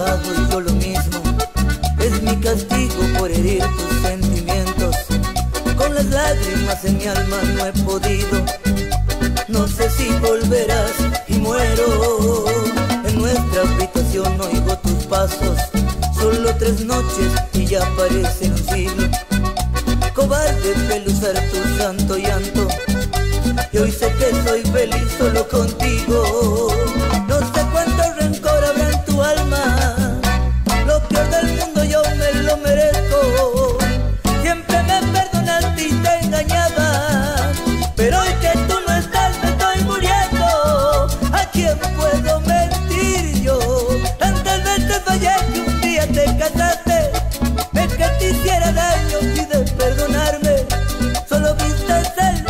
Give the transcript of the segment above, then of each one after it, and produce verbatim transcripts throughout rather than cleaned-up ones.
pasado y yo lo mismo. Es mi castigo por herir tus sentimientos. Con las lágrimas en mi alma no he podido. No sé si volverás y muero. En nuestra habitación oigo tus pasos. Solo tres noches y ya parecen un siglo. Cobarde pelusar tu santo llanto. Y hoy sé que soy feliz solo contigo. No sé cuánto rencor habrá en tu alma. Lo peor del mundo yo me lo merezco. Siempre me perdonaste y te engañaba. Pero hoy que tú no estás me estoy muriendo. ¿A quién puedo mentir yo? Tantas veces fallé que un día te casaste. Es que te hiciera daño y de perdonarme solo viste el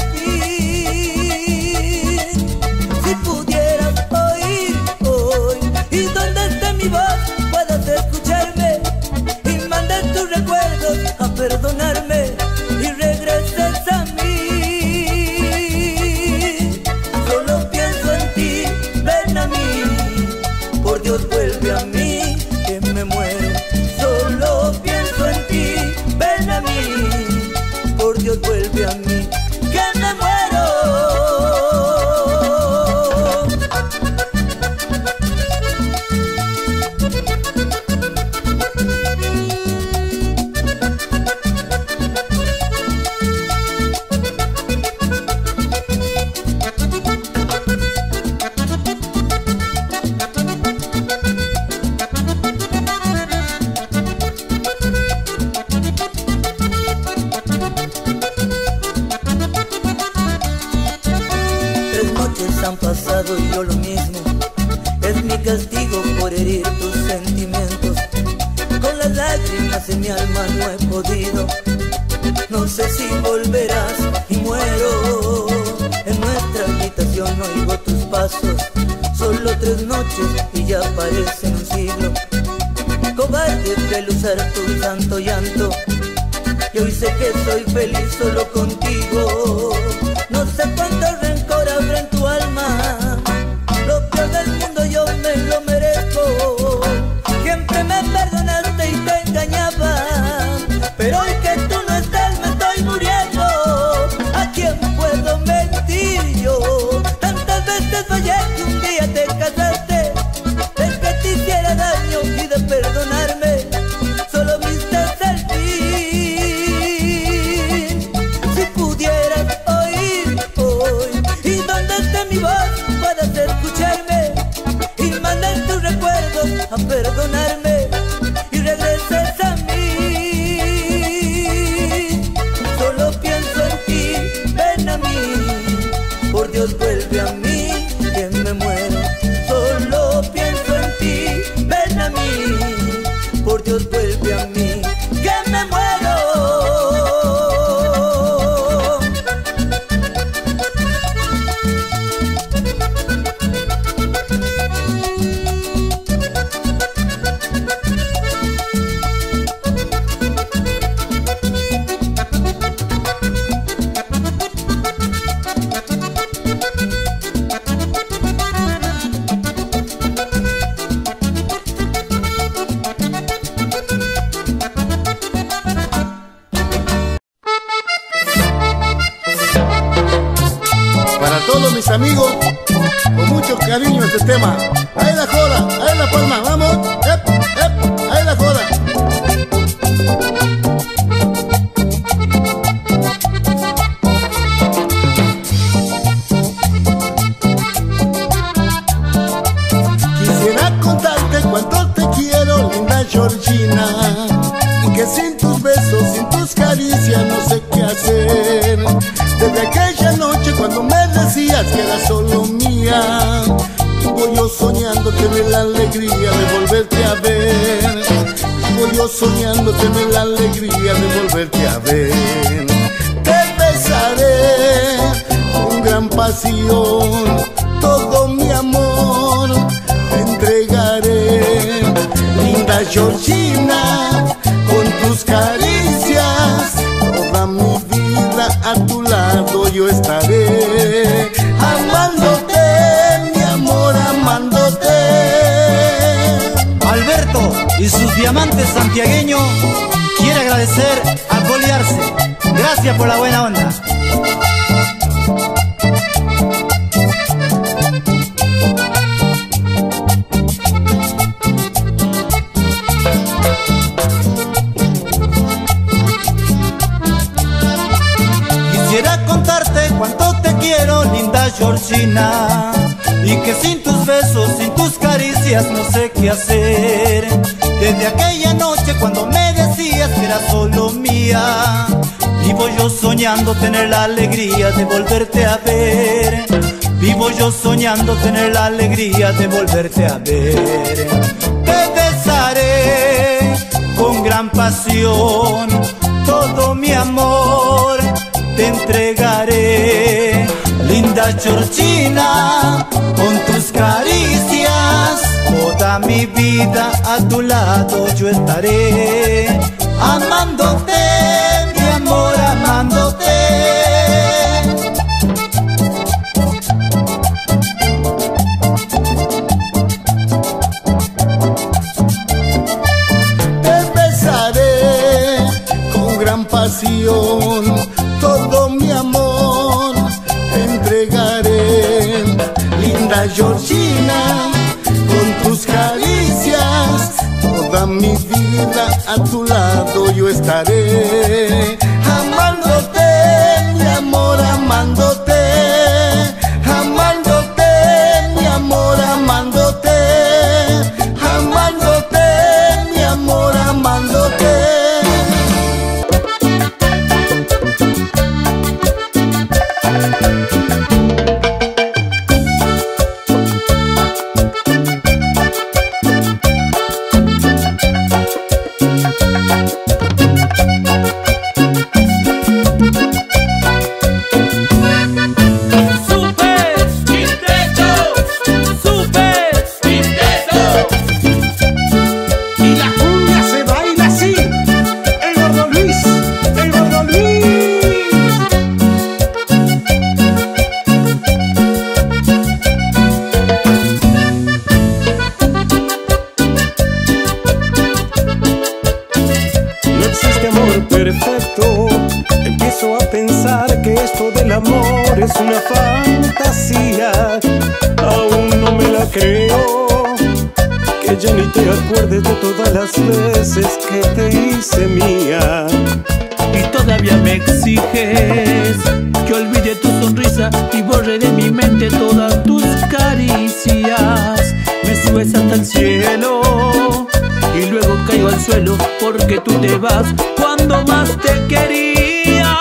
si pudieras oír hoy y donde esté mi voz puedas escucharme y mandes tus recuerdos a perdonarme y regreses a mí. Solo pienso en ti, ven a mí, por Dios vuelve a mí que me muero. Solo pienso en ti, ven a mí, por Dios vuelve a mí que me muero. Han pasado y yo lo mismo. Es mi castigo por herir tus sentimientos. Con las lágrimas en mi alma no he podido. No sé si volverás y muero. En nuestra habitación oigo tus pasos. Solo tres noches y ya parecen un siglo. Cobarde pelusar tu santo llanto. Y hoy sé que soy feliz solo contigo. No sé cuánto rencor habrá en tu alma. Lo peor del mundo yo me lo merezco. Siempre me perdonaste y te engañaba. Pero hoy que tú no estás me estoy muriendo. ¿A quién puedo mentir yo? Tantas veces fallé que un día te casaste. Es que te hiciera daño y de perdonarme solo viste el fin. Si pudieras oír hoy y donde esté mi voz puedas escucharme y mandar tus recuerdos a perdonarme y regreses a mí. Solo pienso en ti, ven a mí, por Dios vuelve a mí que me muero. Solo pienso en ti, ven a mí, por Dios vuelve a mí que me muero. Amigos, con mucho cariño este tema. Ahí la joda, ahí la palma, vamos, ep, ep, ahí la joda. Quisiera contarte cuánto te quiero, linda Georgina, y que sin tus besos, sin tus caricias no sé qué hacer. Desde aquella noche cuando me decías que eras solo mía, vivo yo soñando tener la alegría de volverte a ver. Vivo yo soñando tener la alegría de volverte a ver. Te besaré con gran pasión, todo mi amor te entregaré. Linda Georgina, con tus caricias, toda mi vida a tu lado yo estaré, amándote, mi amor, amándote. Al Alberto y sus diamantes santiagueños quiere agradecer a Coliarse. Gracias por la buena onda. Quisiera contarte cuánto te quiero, linda Georgina, y que sin tus besos, sin tus caricias no sé qué hacer. Desde aquella noche cuando me decías que eras solo mía, vivo yo soñando tener la alegría de volverte a ver. Vivo yo soñando tener la alegría de volverte a ver. Te besaré con gran pasión, todo mi amor te entregaré. Linda Georgina, con tus caricias, toda mi vida a tu lado yo estaré. Amándote, mi amor, amándote. Te besaré con gran pasión, todo mi amor te entregaré. Linda Georgina, con tus caricias, toda mi vida a tu lado yo estaré. Amándote, mi amor, amándote. Amándote, mi amor, amándote. Amándote, mi amor, amándote. Perfecto, empiezo a pensar que esto del amor es una fantasía. Aún no me la creo, que ya ni te acuerdes de todas las veces que te hice mía. Y todavía me exiges que olvide tu sonrisa y borre de mi mente todas tus caricias. Me subes hasta el cielo y luego caigo al suelo porque tú te vas cuando más te quería.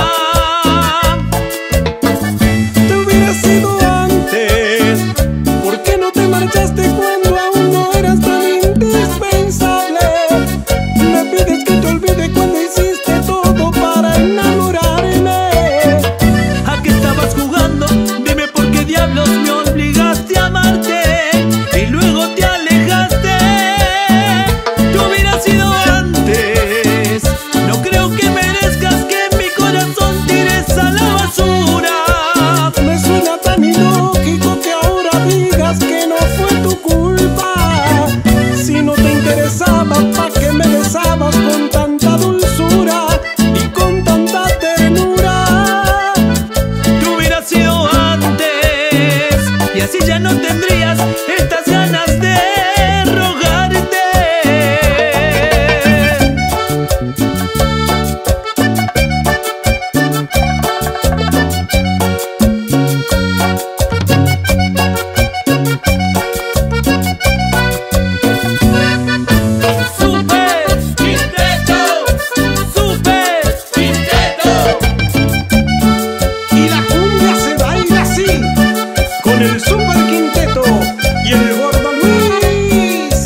Te hubiera sido antes, ¿por qué no te marchaste cuando aún no eras tan indispensable? Me pides que te olvide cuando hiciste todo para enamorarme. ¿A qué estabas jugando? Dime por qué diablos me obligaste a amarte y luego te alejaste. Te hubiera sido antes. No creo que merezcas que mi corazón tires a la basura. Me suena tan ilógico que ahora digas que no fue tu culpa. Si no te interesaba, ¿pa' qué me besabas con tanta dulzura y con tanta ternura? Te hubiera sido antes y así ya no tendrías estas ganas de rogarte. Super Quinteto, Super Quinteto. Y la cumbia se baila así, con el Super Quinteto y el Gordo Luis.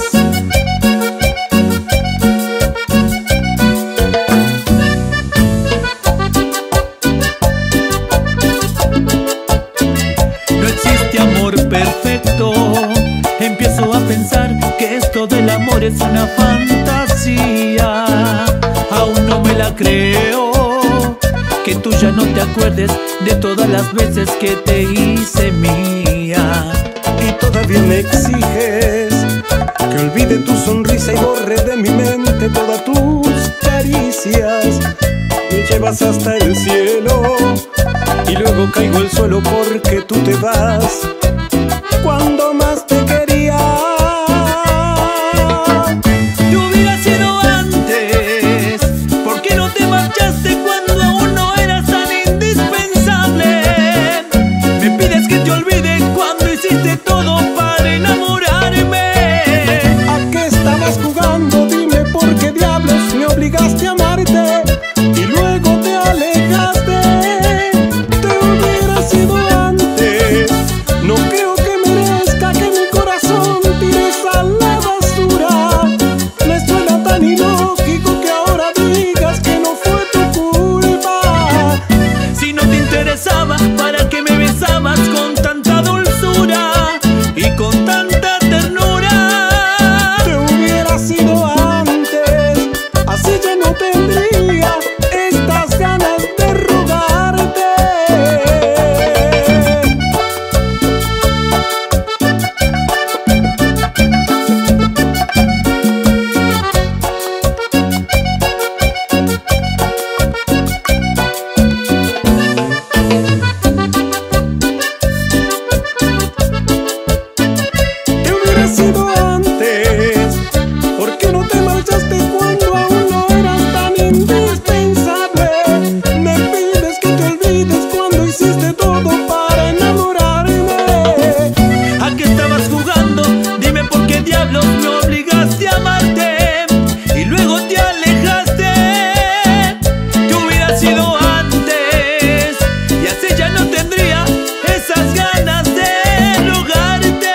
No existe amor perfecto. Empiezo a pensar que esto del amor es una fantasía. Aún no me la creo, que tú ya no te acuerdes de todas las veces que te hice mía. Y todavía me exiges que olvide tu sonrisa y borre de mi mente todas tus caricias. Me llevas hasta el cielo y luego caigo al suelo porque tú te vas cuando más te quería. Te hubiera sido antes, ¿por qué no te marchaste cuando aún no eras tan indispensable? Me pides que te olvide cuando hiciste todo para enamorarme. ¿A qué estabas jugando? Dime por qué diablos me obligaste a amarte y luego te alejaste. Te hubiera sido antes. No creo que merezca que mi corazón tires a la basura. Me suena tan ilógico que ahora digas que no fue tu culpa. Si no te interesaba, ¿para qué me besabas con tanta dulzura y con tanta ternura? Te hubiera sido antes, así ya no tendría estas ganas de rogarte. Te hubiera sido antes, ¿por qué no te marchaste cuando aún no eras tan indispensable? Me pides que te olvides cuando hiciste todo para enamorarme. ¿A qué estabas jugando? Dime por qué diablos me obligaste a amarte y luego te alejaste. Te hubiera sido antes y así ya no tendría esas ganas de rogarte.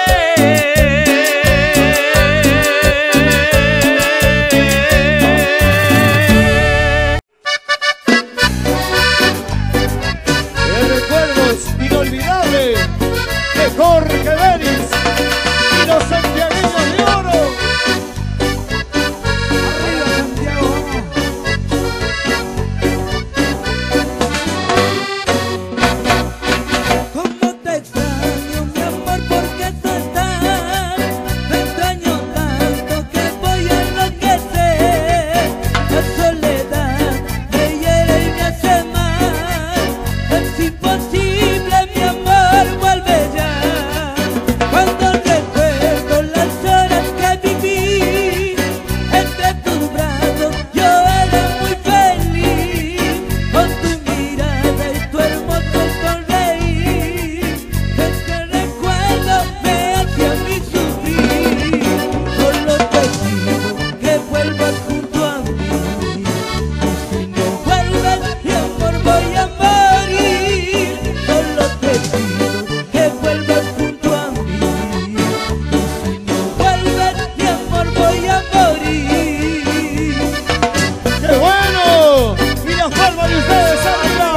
De recuerdos inolvidables de Jorge Denis y los santiagueños de oro. Arriba Santiago, Cómo te extraño, mi amor, porque tú estás. Me extraño tanto que voy a enloquecer. La soledad me hiere y me hace mal. Es imposible, mi amor, vuelve ya. Cuando recuerdo las horas que viví entre tus brazos, yo era muy feliz. Con tu mirada y tu hermoso sonreír, este recuerdo me hace a mí sufrir. Solo te pido que vuelvas junto a mí, y si no vuelves, mi amor, voy a morir. Solo te pido que vuelvas junto a mí, y si no vuelves, mi amor, voy a morir. ¡qué bueno! Y las palmas de ustedes arriba.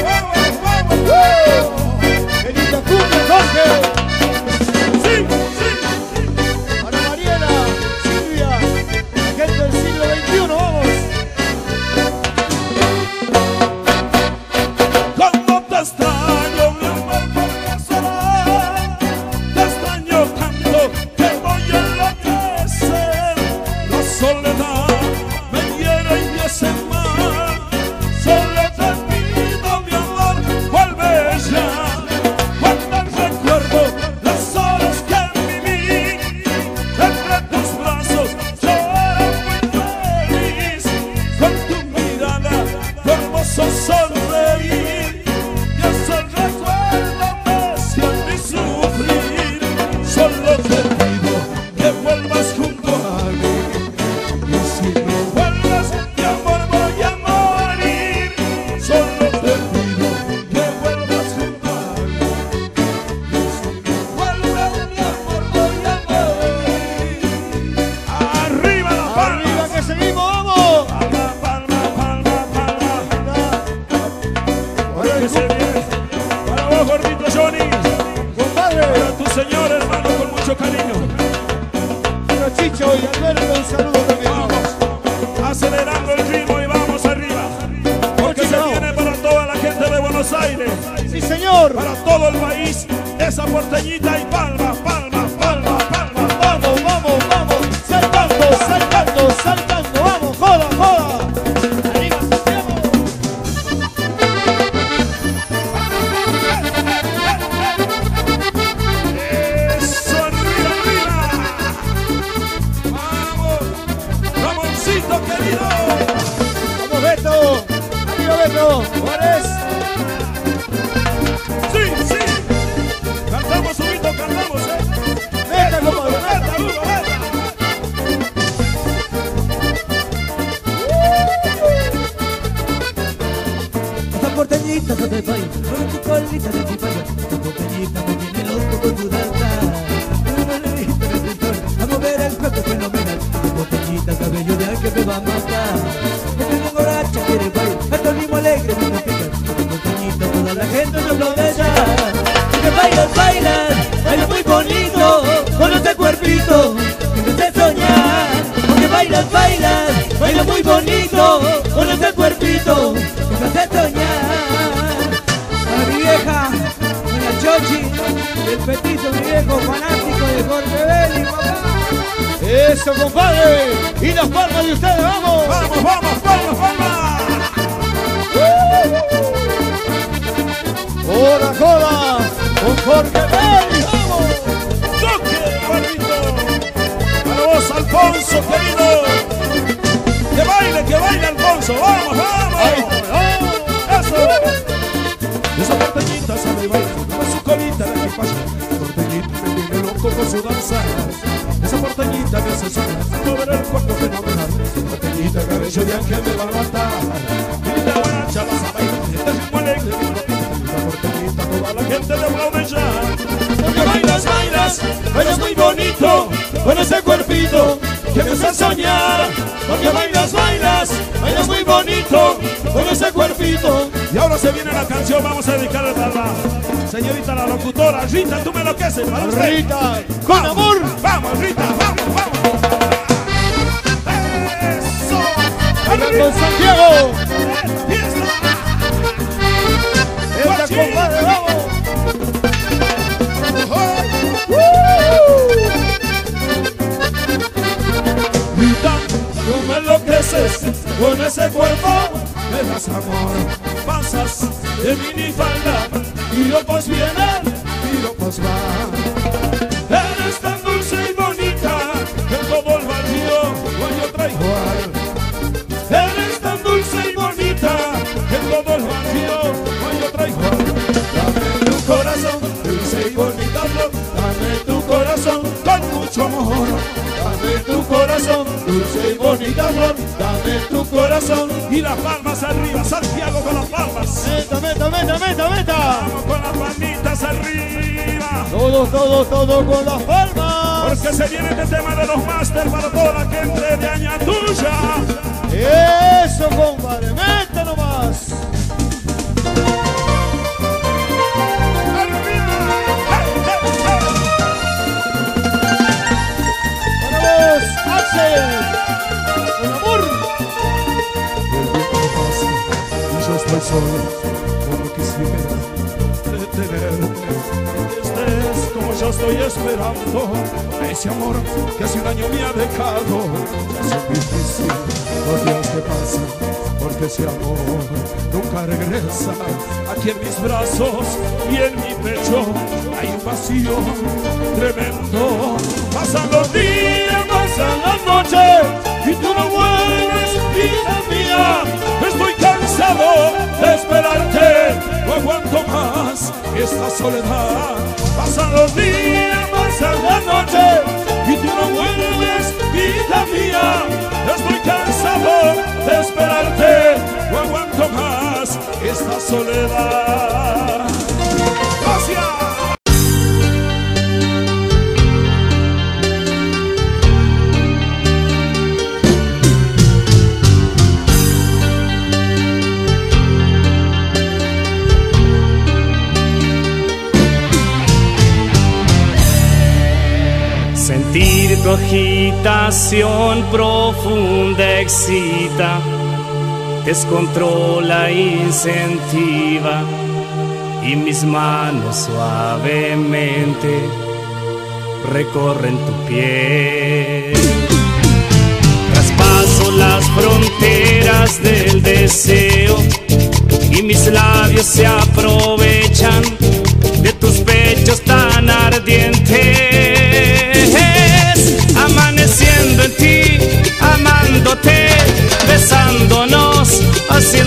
¡Benita cumbia, Jorge! ¡Sí, sí! Para Mariela, Silvia, gente del siglo veintiuno, vamos. Cuando te extraño, mi amor, porque sola, te extraño tanto que voy a enloquecer. La soledad me hiere y me hace mal. Solo te pido, mi amor, vuelve ya. Cuando recuerdo las horas que viví entre tus brazos, yo era muy feliz. Con tu mirada, tu hermoso sonreír, y ese recuerdo me hace a mí sufrir. Solo te pido que vuelvas junto a mí, y si no vuelves, mi amor, voy a morir. Solo te pido que vuelvas junto a mí, y si no vuelves, mi amor, voy a morir. Arriba la palma, Arriba que seguimos, vamos. palma, palma, palma, palma. Para Que el se viene. Para vos, gordito Johnny. compadre, Para tu señor hermano, con mucho cariño. para Chicho y Alberto, un saludo también. Vamos, acelerando el ritmo y vamos arriba. Porque se viene para toda la gente de Buenos Aires, Sí, señor. para todo el país, esa porteñita y palmas, palmas, palmas, palmas. Vamos, vamos, vamos. Huguito querido. Vamos, Beto. Amigo Beto. Juárez. Sí, sí. Cantamos, Huguito, cantamos, eh. Veta, compadre. Veta, Hugo, veta. Esa porteñita se me baila, con tu colita de chipaya. Esa porteñita me tiene loco con tu danza. Una levita de pintor, a mover el cuerpo fenomenal. Esa porteñita cabello de ángel me va a matar. Me tengo borracha, quiere bailar, hasta el mismo alegre me pica. Esa porteñita toda la gente me aplaude. Que bailas, bailas, bailas muy bonito, con ese cuerpito que me hace soñar. Porque bailas, bailas, bailas muy bonito, con ese cuerpito que me hace soñar. A mi vieja, la Chochi, el petizo, mi viejo fanático de Jorge Belli, papá. Eso, compadre. Y las palmas de ustedes, vamos. Vamos, vamos, palmas, palmas. Joda, joda. Con Jorge Belli, vamos. Toque, Juanito. Para vos, Alfonso, querido. Que baile, que baile, Alfonso. Vamos, vamos. Ahí, vamos. Eso. Esa porteñita sabe bailar con su colita de equipaje. Porteñita me tiene loco con su danza. Esa porteñita me hace soñar, mover el cuerpo fenomenal. Porteñita cabello de ángel me va a matar. Grita guaracha, vas a bailar, este ritmo alegre que no pinta. Esa porteñita toda la gente le aplaude ya. Porque bailas, bailas, bailas muy bonito, con ese cuerpito que me hace soñar. Porque bailas, bailas, bailas muy bonito, con ese cuerpito. Y ahora se viene la canción, vamos a dedicarle a la señorita, la locutora. Rita, tú me enloqueces, para usted. Rita, con amor. Vamos, Rita, vamos, vamos. Eso. Venga Arriba. con Santiago. Fiesta. Esta, Guachín. compadre, vamos. Rita, tú me enloqueces con ese cuerpo, me das amor. Pasas de minifalda, piropos vienen, piropos van. Eres tan dulce y bonita, que todo el barrio no hay otra igual. Eres tan dulce y bonita, que todo el barrio no hay otra igual. Dame tu corazón, dulce y bonita flor, dame tu corazón con mucho amor. Dame tu corazón, dulce y bonita flor, dame tu corazón. Y las palmas arriba, Santiago con las palmas. Meta, meta, meta, meta, meta. Vamos con las palmitas arriba. Todo, todo, todo con las palmas. Porque se viene este tema de los máster para toda la gente de Añatuya. Eso, compadre, meta nomás. Arriba. ¡Hey, hey, hey! Para vos, Axel. Con amor. El tiempo pasa y yo estoy solo, como quisiera detenerte. Que estés como yo estoy esperando a ese amor que hace un año me ha dejado. Ya es difícil los días que pasan, porque ese amor nunca regresa. Aquí en mis brazos y en mi pecho hay un vacío tremendo. Pasan los días, pasan las noches y tú no vuelves, vida mía. Estoy cansado de esperarte, no aguanto más esta soledad. Pasan los días, pasan las noches y tú no vuelves, vida mía. Estoy cansado de esperarte, no aguanto más esta soledad. Gracias. Sentir tu agitación profunda excita, descontrola, incentiva, y mis manos suavemente recorren tu piel. Traspaso las fronteras del deseo y mis labios se aprovechan de tus pechos tan ardientes, amaneciendo en ti, amándote.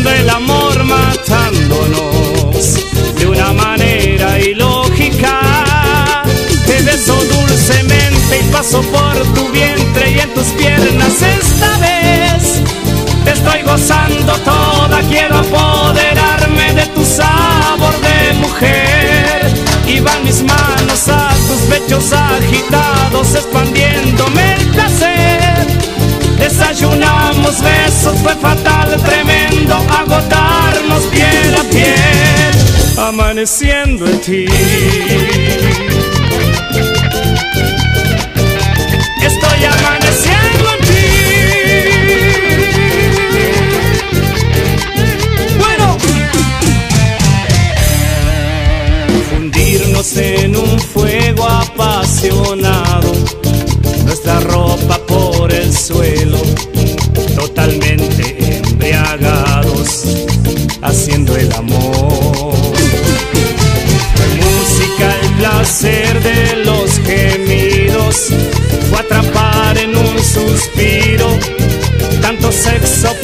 haciendo el amor, matándonos de una manera ilógica. Te beso dulcemente y paso por tu vientre y en tus piernas esta vez te estoy gozando toda. Quiero apoderarme de tu sabor de mujer y van mis manos a tus pechos agitados, expandiéndome el placer. Desayunamos besos, fue fatal, tremendo, agotarnos piel a piel, amaneciendo en ti. Estoy amaneciendo en ti. Bueno, fundirnos en un fuego apasionado, nuestra ropa por el suelo, totalmente embriagados, haciendo el amor. Fue música el placer de los gemidos, fue atrapar en un suspiro, tanto sexo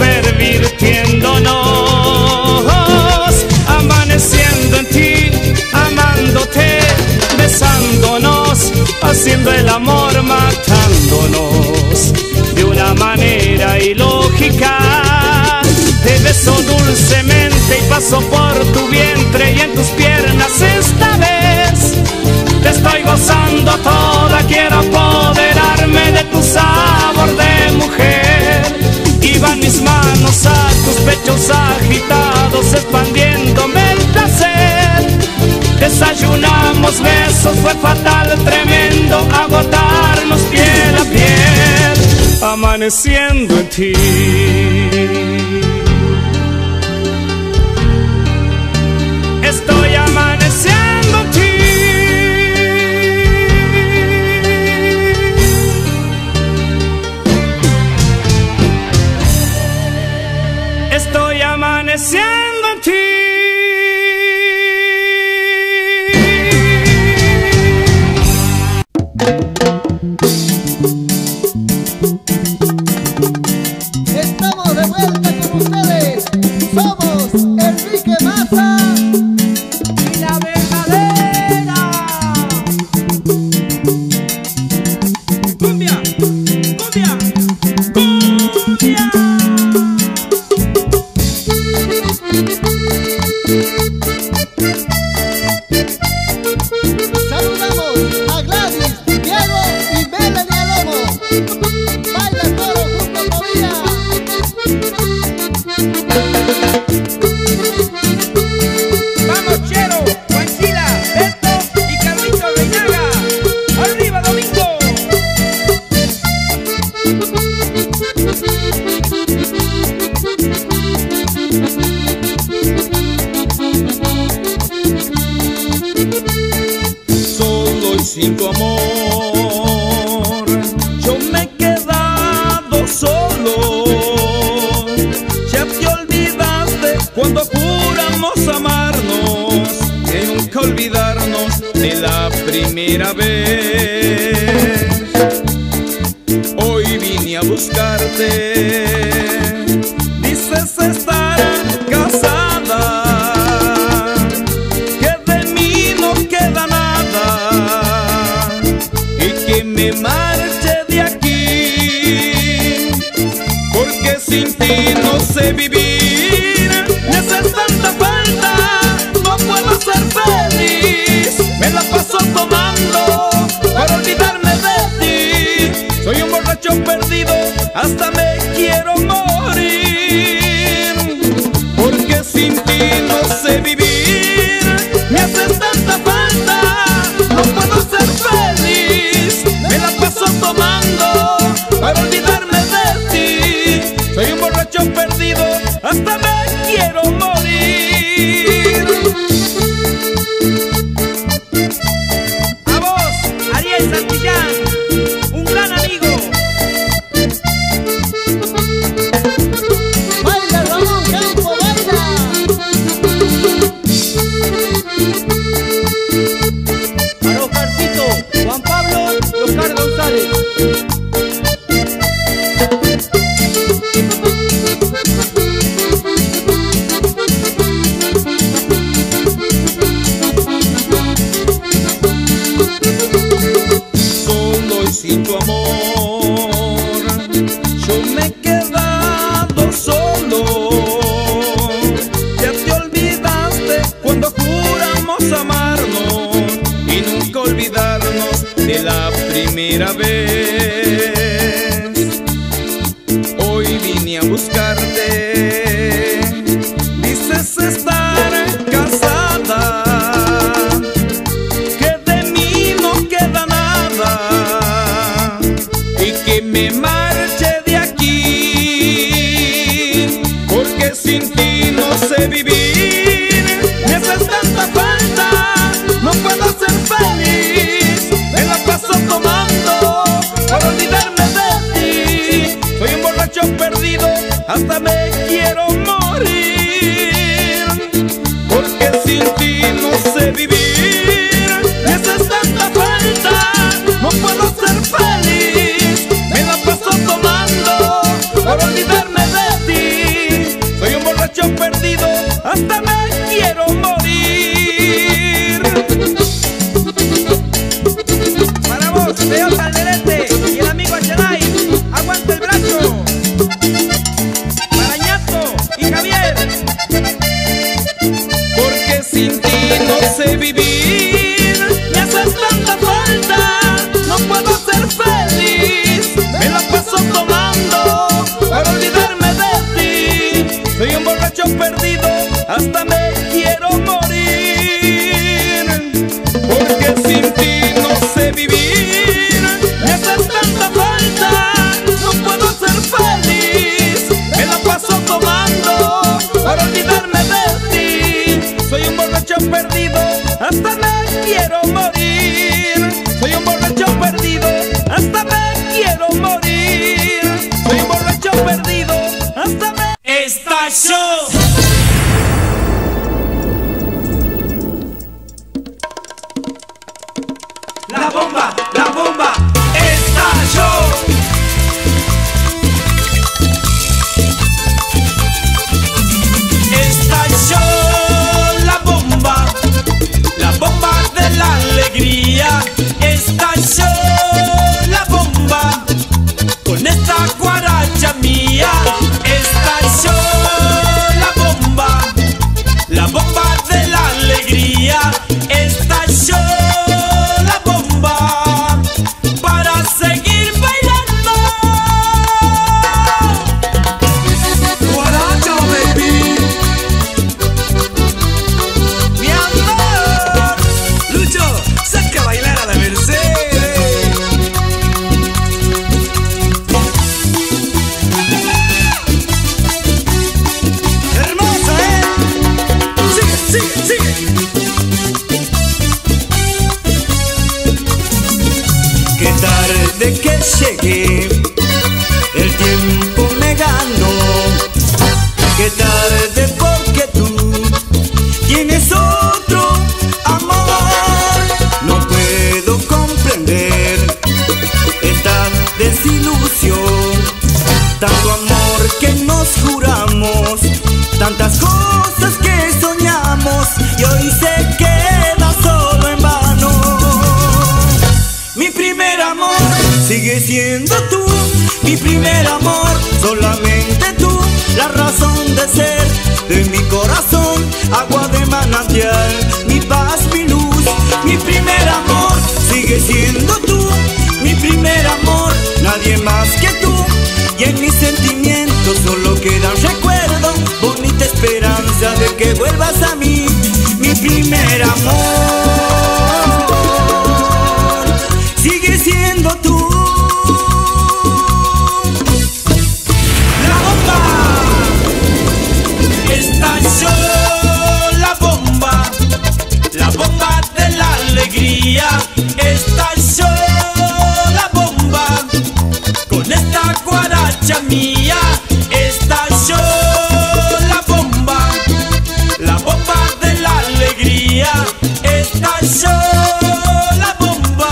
pervirtiéndonos, amaneciendo en ti, amándote, besándonos, haciendo el amor, matándonos de una manera ilógica. Te beso dulcemente y paso por tu vientre y en tus piernas esta vez te estoy gozando toda. Quiero apoderarme de tu sabor de mujer y van mis manos a tus pechos agitados, expandiéndome el placer. Desayunamos besos, fue fatal, tremendo, agotarnos piel a piel, amaneciendo en ti. Estoy amaneciendo en ti. Estoy amaneciendo en ti. Estamos de vuelta con ustedes. Somos Enrique Maza y la verdadera cumbia, cumbia, cumbia. Saludamos a Gladys, Diego y Melanie Alomo. Baila todo junto todavía. Vamos Chero, Juancila, Beto y Carlito Reinaga. Arriba Domingo. Solo y sin tu amor yo me he quedado solo. Ya te olvidaste cuando juramos amarnos, que nunca olvidarnos de la primera vez. Hoy vine a buscarte, dices estar casada, que de mí no queda nada y que me marche de aquí, porque sin ti no sé vivir, me haces tanta falta, no puedo ser feliz, me la paso tomando para olvidarme de ti, soy un borracho perdido, hasta me quiero morir, porque sin ti no sé vivir, me haces tanta falta, no puedo ser feliz, me la paso tomando para olvidarme de ti, soy un borracho perdido, hasta me quiero morir. A vos, Ariel Santillán, un gran amigo. primera vez. Hoy vine a buscarte, dices estar casada, que de mí no queda nada y que me marche de aquí, porque sin ti no sé vivir, me haces tanta falta, no puedo ser feliz, me la paso tomando para olvidarme de ti, soy un borracho perdido, hasta me quiero morir, porque sin ti no sé vivir, me haces tanta falta, no puedo ser feliz, me la paso tomando para olvidarme de ti, soy un borracho perdido, hasta me quiero morir. Para vos, señor Calderete y el amigo Achelay, aguanta el brazo. Para Ñato y Javier. Porque sin ti no sé vivir, me haces tanta falta, no puedo ser feliz, me la paso tomando para olvidarme de ti, soy un borracho perdido, hasta me quiero morir, porque sin ti no sé vivir, me haces tanta falta, no puedo ser feliz, me la paso tomando para olvidarme de ti, soy un borracho perdido, hasta me quiero morir, soy un borracho perdido, hasta me quiero morir, soy un borracho perdido, hasta me... Estalló. La bomba, la bomba, estalló. Estalló la bomba, la bomba de la alegría. Estalló la bomba con esta guaracha mía. Estalló la bomba, la bomba de la alegría. Estalló la bomba para seguir bailando. Guaracha, baby. Mi amor, Lucho, saca a bailar a la Mercedes. Hermosa, ¿eh? Sigue, sigue, sigue. Qué tarde que llegué, el tiempo me ganó. Qué tarde porque tú tienes otro amor. No puedo comprender esta desilusión, tanto amor que nos juramos, tantas cosas que soñamos y hoy se queda solo en vano. Mi primer amor sigue siendo tú, mi primer amor, solamente tú, la razón de ser de mi corazón, agua de manantial, mi paz, mi luz. Mi primer amor sigue siendo tú, mi primer amor, nadie más que tú, y en mis sentimientos solo queda un recuerdo, bonita esperanza de que vuelvas a mí, mi primer amor sigue siendo tú. La bomba, estalló la bomba, la bomba de la alegría. Estalló la bomba con esta guaracha mía. Estalló la bomba, la bomba de la alegría. Estalló la bomba.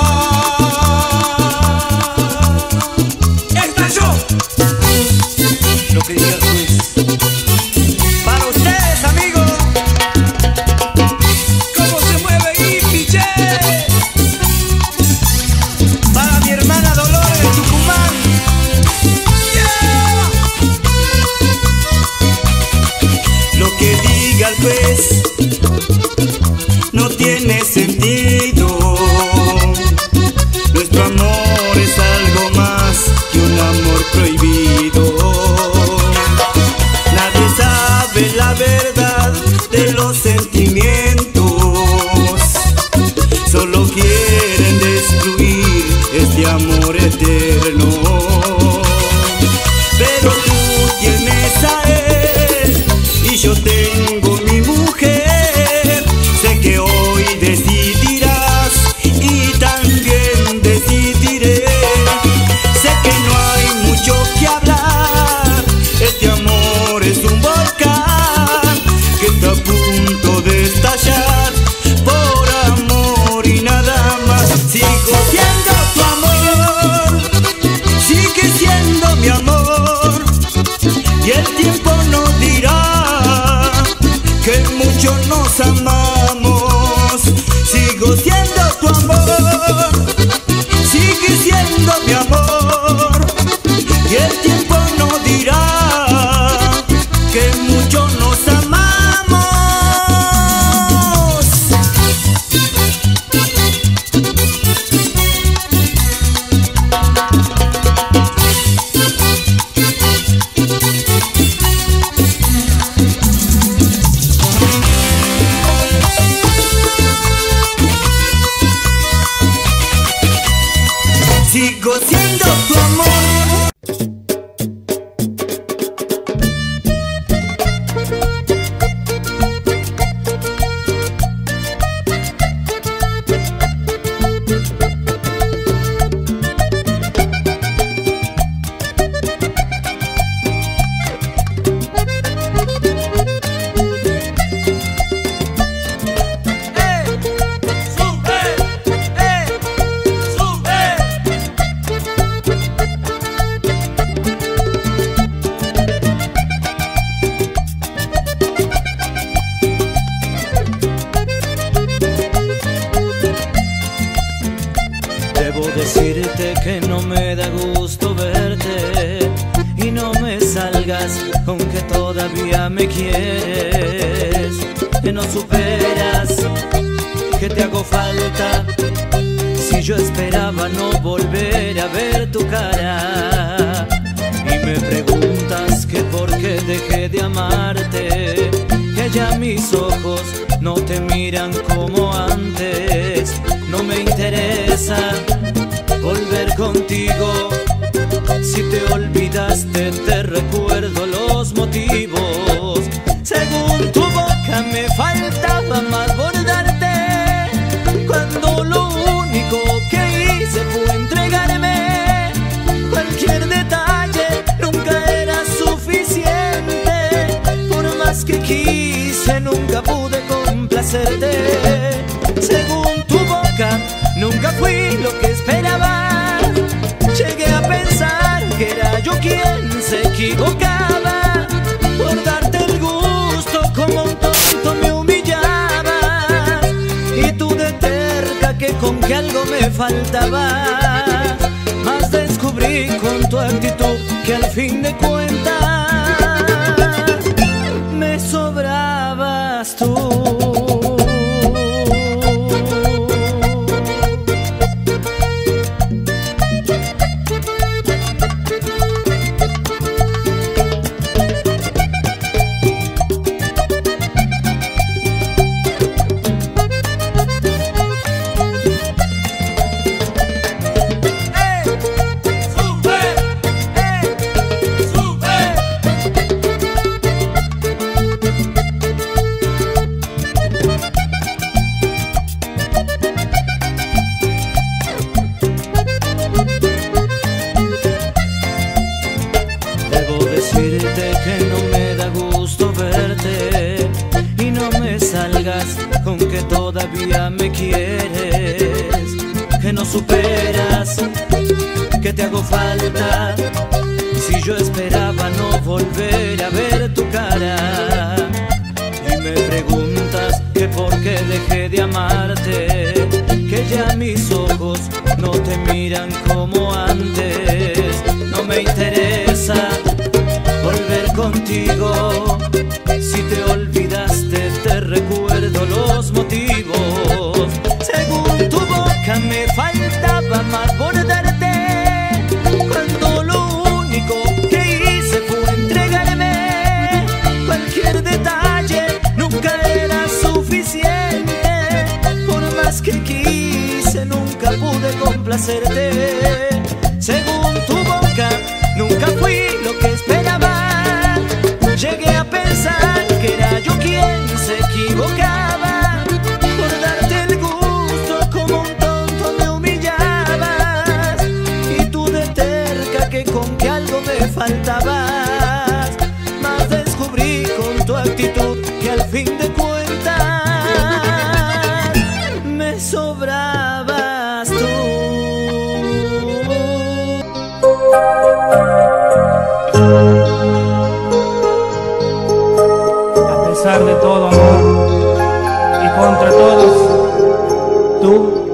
Estalló. Lo que diga el juez. Para ustedes, amigos. ¿Cómo se mueve Ipiche? Para mi hermana Dolores de Tucumán. Yeah. Lo que diga el juez no tiene sentido. Nuestro amor el tiempo no dirá que mucho nos amamos. Sigo siendo tu amor. Debo decirte que no me da gusto verte y no me salgas con que todavía me quieres, que no superas, que te hago falta. Si yo esperaba no volver a ver tu cara y me preguntas que por qué dejé de amarte, que ya mis ojos no te miran como antes. No me interesa volver contigo. Si te olvidaste te recuerdo los motivos. Según tu boca me faltaba más bordarte, cuando lo único que hice fue entregarme. Cualquier detalle nunca era suficiente. Por más que quise nunca pude complacerte. Según tu boca nunca fui lo que esperaba. Llegué a pensar que era yo quien se equivocaba. Por darte el gusto como un tonto me humillaba. Y tú de terca que con que algo me faltaba. Más descubrí con tu actitud que al fin de cuentas me sobrabas tú. Que no me da gusto verte y no me salgas con que todavía me quieres, que no superas, que te hago falta. Si yo esperaba no volver a ver tu cara y me preguntas que por qué dejé de amarte, que ya mis ojos no te miran como antes. No me interesa volver contigo. Si te olvidaste te recuerdo los motivos. Según tu boca me faltaba más bordarte, cuando lo único que hice fue entregarme. Cualquier detalle nunca era suficiente. Por más que quise nunca pude complacerte. Según tu boca nunca fui lo que esperaba. Llegué a pensar que era yo quien se equivocaba. Por darte el gusto como un tonto me humillabas. Y tú de terca que con que algo me faltabas. Más descubrí con tu actitud que al fin de cuentas me sobrabas tú. A pesar de todo, amor, y contra todos,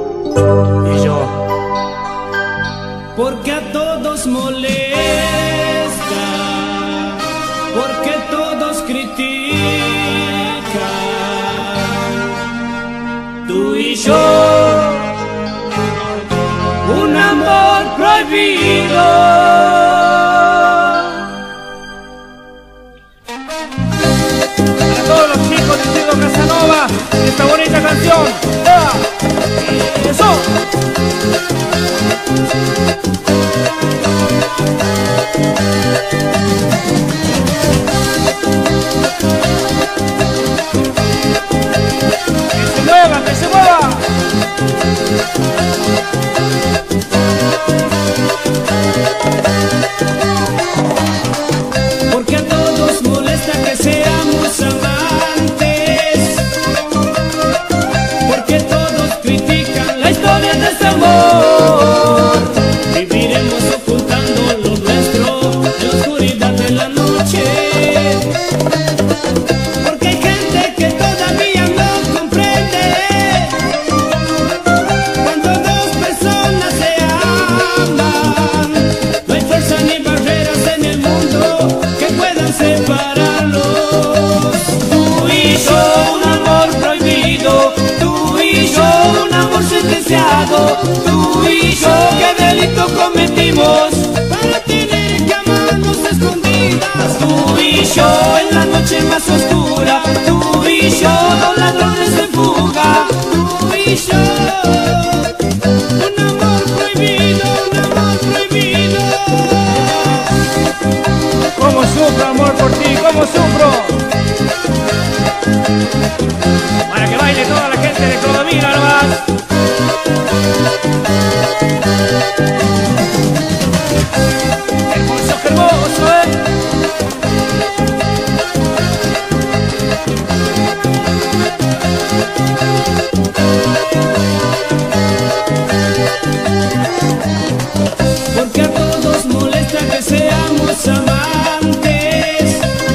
tú y yo. Porque a todos molesta esta bonita canción. ¡Ea! ¡Eso! ¡Que se mueva, que se mueva! Porque a todos molesta que seamos amantes, porque todos critican la historia de este amor. Viviremos ocultando lo nuestro en la oscuridad de la noche, porque hay gente que todavía no comprende cuando dos personas se aman. No hay fuerza ni barreras en el mundo que puedan separarlos. Tú y yo, un amor prohibido. Tú y yo, un amor sentenciado. Tú y yo, ¿qué delito cometimos para tener que amarnos escondidas? Tú y yo, en la noche más oscura. Tú y yo, dos ladrones en fuga. Tú y yo, un amor prohibido, un amor prohibido. ¿Cómo sufro, amor, por ti? ¿Cómo sufro? Para que baile toda la gente de Clodomiro nomás. Hermoso, qué hermoso, ¿eh? Porque a todos molesta que seamos amantes,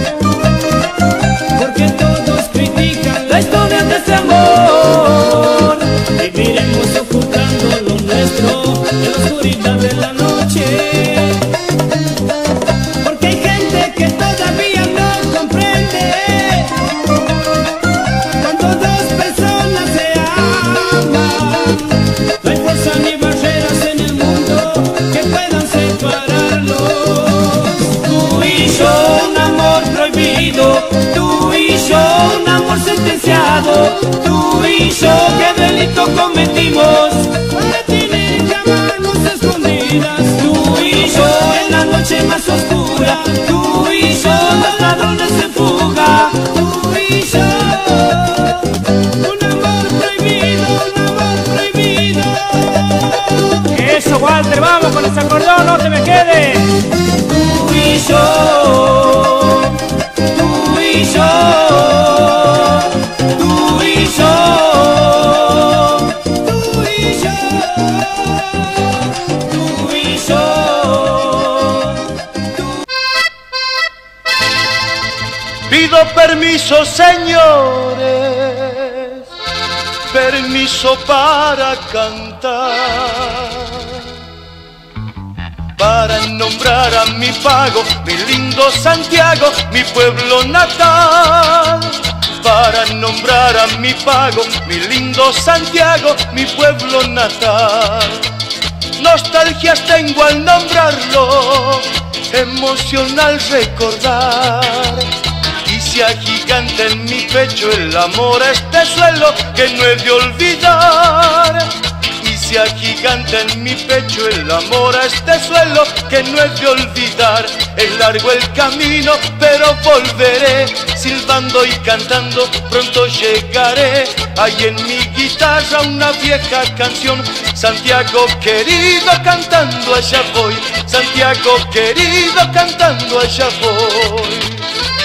porque todos critican la historia de este amor. Viviremos ocultando lo nuestro en la oscuridad de la noche, porque hay gente que todavía no comprende cuando dos personas se aman. No hay fuerza ni barreras en el mundo que puedan separarlos. Tú y yo, un amor prohibido. Tú y yo, un amor sentenciado. Tú y yo, ¿qué delito cometimos para tener que amarnos escondidas? Tú y yo, en la noche más oscura. Tú y yo, los ladrones en fuga. Tú y yo, un amor prohibido, un amor prohibido. Eso, Walter, vamos con ese acordón, no te me quedes. Tú y yo, tú y yo, tú y yo, tú y yo, tú y yo. Pido permiso, señores, permiso para cantar, para nombrar a mi pago, mi lindo Santiago, mi pueblo natal. Para nombrar a mi pago, mi lindo Santiago, mi pueblo natal. Nostalgias tengo al nombrarlo, emoción al recordar. Y se agiganta en mi pecho el amor a este suelo que no he de olvidar. Y se agiganta en mi pecho el amor a este suelo que no he de olvidar. Es largo el camino, pero volveré, silbando y cantando, pronto llegaré. Hay en mi guitarra una vieja canción, Santiago querido cantando allá voy, Santiago querido cantando allá voy.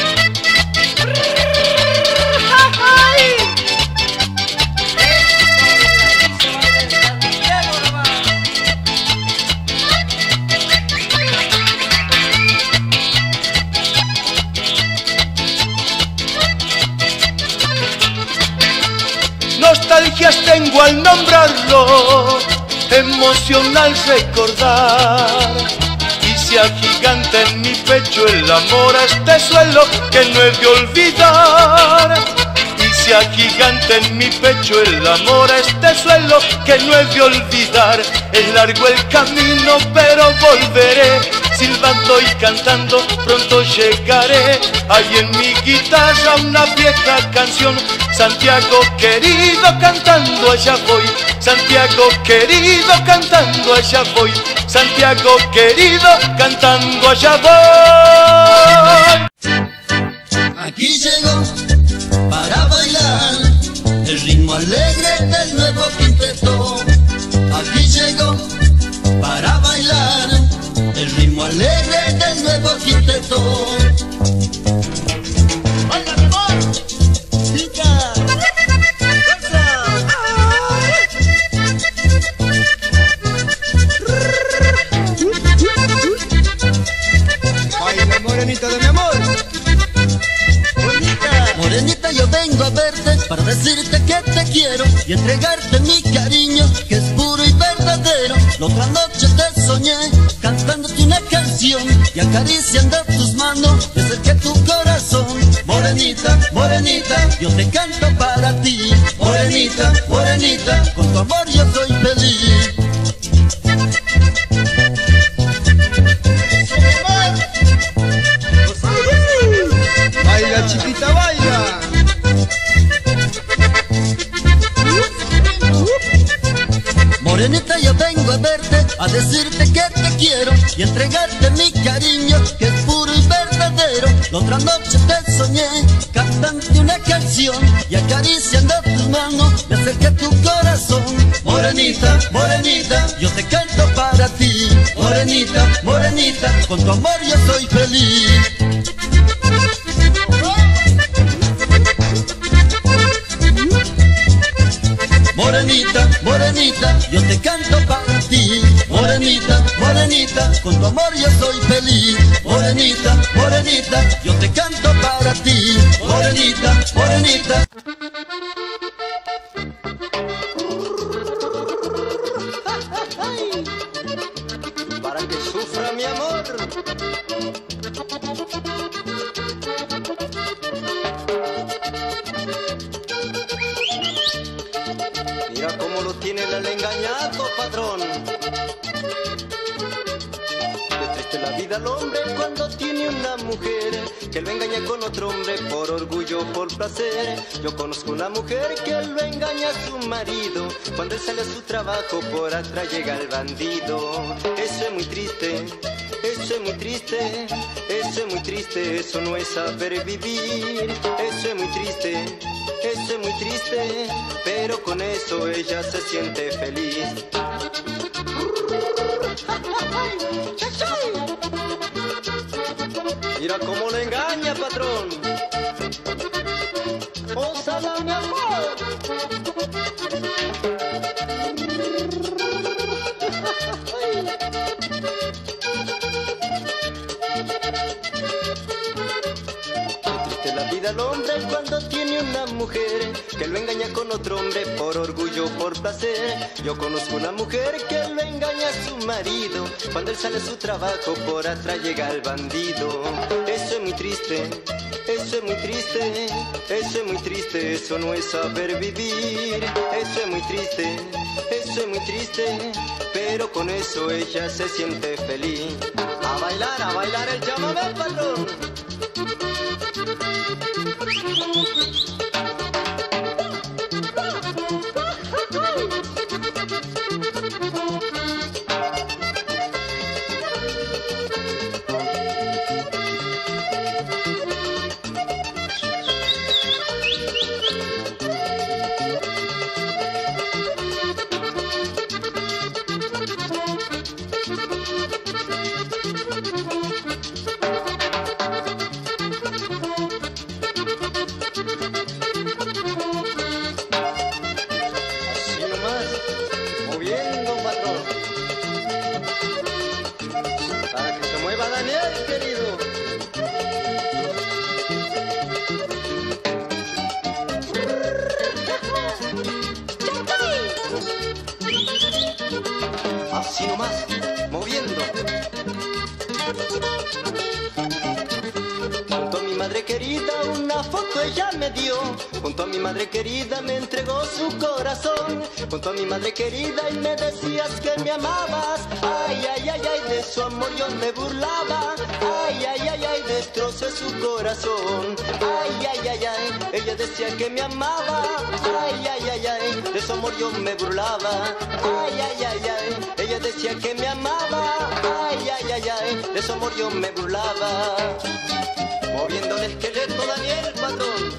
Nostalgias tengo al nombrarlo, emoción al recordar. Y se agiganta en mi pecho el amor a este suelo que no he de olvidar. Y se agiganta en mi pecho el amor a este suelo que no he de olvidar. Es largo el camino pero volveré, silbando y cantando pronto llegaré. Hay en mi guitarra una vieja canción, Santiago querido cantando allá voy, Santiago querido cantando allá voy, Santiago querido cantando allá voy. Aquí llegó para bailar el ritmo alegre del nuevo quinteto. Aquí llegó para bailar el ritmo alegre del nuevo quinteto. ¡Baila, mi amor! ¡Chica! ¡Baila, morenita de mi amor! Morenita, yo vengo a verte para decirte que te quiero y entregarte mi cariño que es puro y verdadero. La otra noche te soñé cantándote una canción y acariciando tus manos me acerqué a tu corazón. Morenita, morenita, yo te canto para ti. Morenita, morenita, con tu amor yo soy feliz. Baila, chiquita, baila. Morenita, yo vengo a verte, a decirte que te quiero y entregarte mi cariño que es puro y verdadero. La otra noche te soñé cantándote una canción y acariciando tus manos me acerqué a tu corazón. Morenita, morenita, yo te canto para ti. Morenita, morenita, con tu amor yo soy feliz. Morenita, morenita, yo te canto para ti. Morenita, morenita, con tu amor yo soy feliz. Morenita, morenita, yo te canto para ti. Morenita, morenita. Para que sufra mi amor. Mira cómo lo tiene el engañado, patrón. Qué triste la vida al hombre cuando tiene una mujer que lo engaña con otro hombre por orgullo, por placer. Yo conozco una mujer que lo engaña a su marido. Cuando él sale a su trabajo, por atrás llega el bandido. Eso es muy triste, eso es muy triste, eso es muy triste, eso no es saber vivir. Eso es muy triste, eso es muy triste, pero con eso ella se siente feliz. Mira cómo le engaña, patrón. ¡Ósala, mi amor! La vida al hombre cuando tiene una mujer que lo engaña con otro hombre por orgullo, por placer. Yo conozco una mujer que lo engaña a su marido. Cuando él sale a su trabajo, por atrás llega el bandido. Eso es muy triste, eso es muy triste, eso es muy triste, eso no es saber vivir. Eso es muy triste, eso es muy triste, pero con eso ella se siente feliz. A bailar, a bailar el chamamé, patrón. Así nomás, moviendo. Junto a mi madre querida, una foto ella me dio. Junto a mi madre querida me entregó su corazón. Junto a mi madre querida y me decías que me amabas. Ay, ay, ay, ay, de su amor yo me burlaba. Ay, ay, ay, ay, destrocé su corazón. Ay, ay, ay, ay, ella decía que me amaba. Ay, ay, ay, ay, de su amor yo me burlaba. Ay, ay, ay, ay, ella decía que me amaba. Ay, ay, ay, ay, de su amor yo me burlaba. Moviendo el esqueleto Daniel Patrón.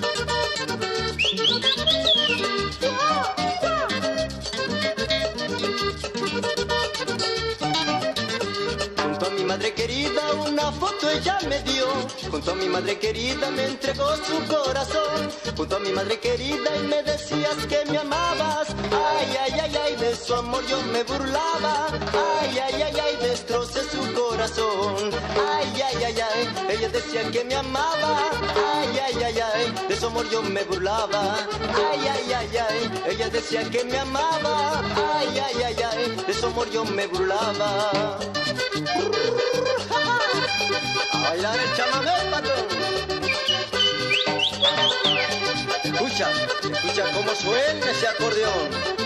Junto a mi madre querida una foto ella me dio. Junto a mi madre querida me entregó su corazón. Junto a mi madre querida y me decías que me amabas. Ay, ay, ay, ay, de su amor yo me burlaba. Ay, ay, ay, ay, destrocé su corazón. Ay, ay, ay, ay, ella decía que me amaba. Ay, ay, ay, ay, de su amor yo me burlaba. Ay, ay, ay, ay, ella decía que me amaba. Ay, ay, ay, ay, de su amor yo me burlaba. A bailar el chamamé, patrón. Escucha, escucha cómo suena ese acordeón.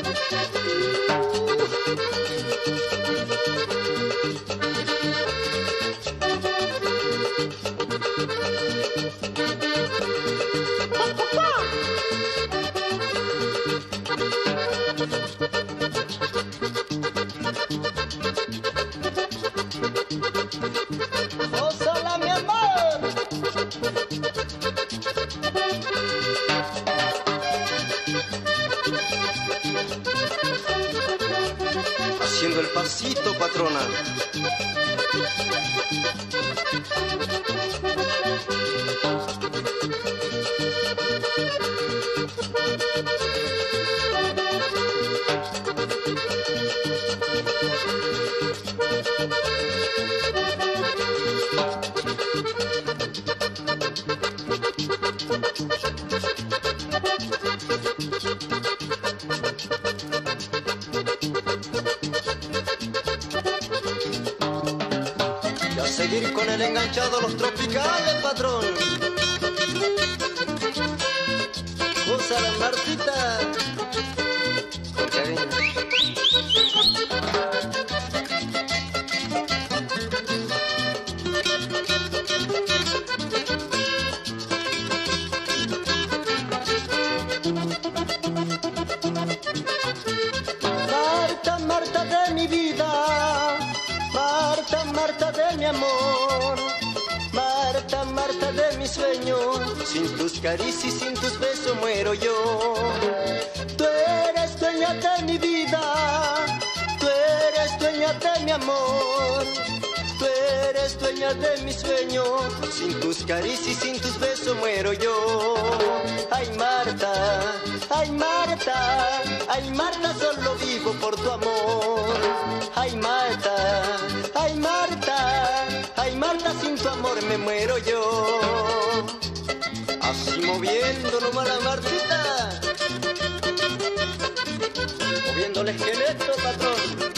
¡Gózala, mi amor! Haciendo el pasito, patrona. Y a seguir con el enganchado los tropicales, patrón. Usa la Martita con cariño. Marta, Marta de mi vida, Marta, Marta de mi amor, Marta, Marta de mi sueño, sin tus caricias y sin tus besos muero yo. Tú eres dueña de mi vida, tú eres dueña de mi amor, tú eres dueña de mi sueño, sin tus caricias y sin tus besos muero yo. Ay Marta, ay Marta, ay Marta, solo vivo por tu amor. Ay Marta, ay Marta, ay Marta, sin tu amor me muero yo. Así moviendo nomás la Martita, moviendo el esqueleto, patrón.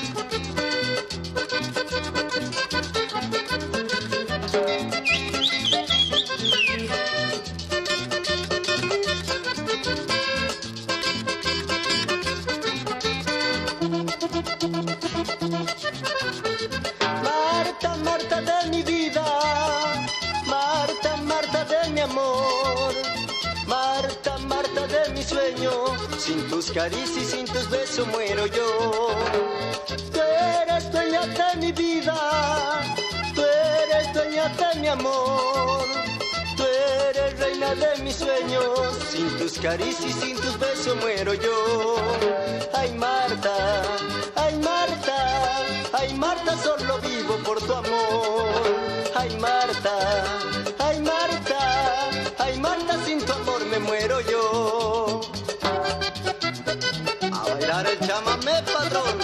Marta, Marta de mi vida, Marta, Marta de mi amor, Marta, Marta de mi sueño, sin tus caricias y sin tus besos muero yo. Tú eres dueña de mi vida, tú eres dueña de mi amor, tú eres reina de mis sueños, sin tus caricias y sin tus besos muero yo. Ay Marta, ay Marta, ay Marta, solo vivo por tu amor. Ay Marta, ay Marta, ay Marta, sin tu amor me muero yo. A bailar el chamamé, patrón.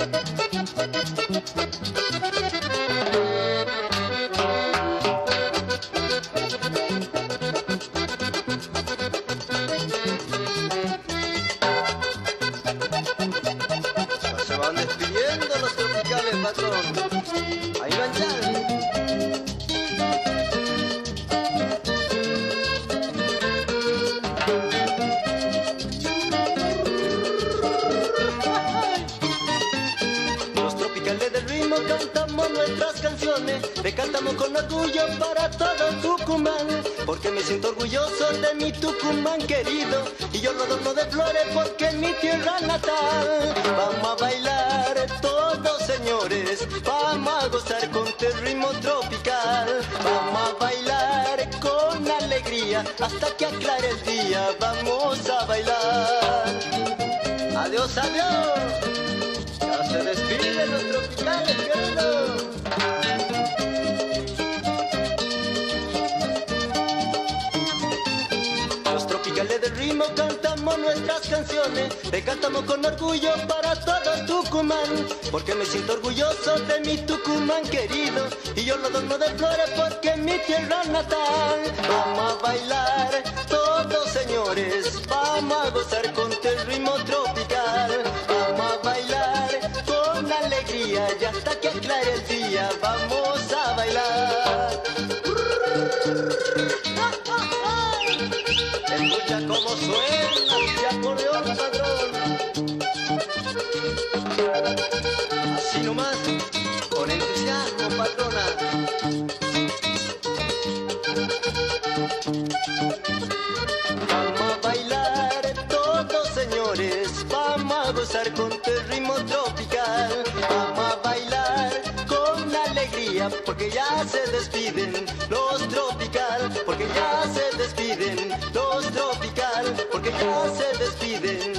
Se van despidiendo los tropicales, patrón. Ahí van ya. Los tropicales del ritmo cantamos nuestras canciones, le cantamos con orgullo para todo Tucumán, porque me siento orgulloso de mi Tucumán querido, y yo lo adorno de flores porque es mi tierra natal. Vamos a bailar todos, señores, vamos a gozar con este ritmo tropical, vamos a bailar con alegría hasta que aclare el día, vamos a bailar. Adiós, adiós. Ya se despiden los tropicales, queridos. Los tropicales del ritmo cantamos nuestras canciones, le cantamos con orgullo para todo Tucumán, porque me siento orgulloso de mi Tucumán querido, y yo lo adorno de flores porque es mi tierra natal. Vamos a bailar todos, señores, vamos a gozar con este ritmo tropical, vamos a bailar con alegría y hasta que aclare el día, vamos a bailar. Escucha cómo suena este acordeón, patrón. Así nomás, con entusiasmo, patrona. Vamos a bailar todos, señores, vamos a gozar con este ritmo tropical, vamos a bailar con alegría porque ya se despiden los tropical, porque ya se despiden los tropical, porque ya se despiden